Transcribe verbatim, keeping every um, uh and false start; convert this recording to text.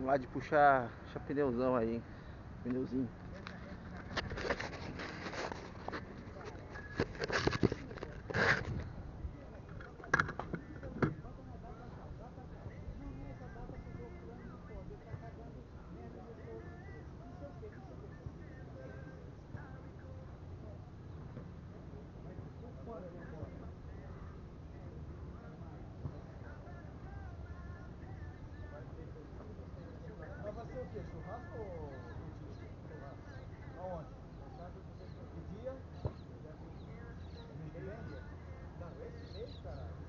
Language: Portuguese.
lá de puxar, puxar pneuzão aí. Pneuzinho. Mas vai ser o quê? Churrasco ou petisco? Churrasco. Aonde? Que dia? Mês que vem? Não, esse mês, caralho.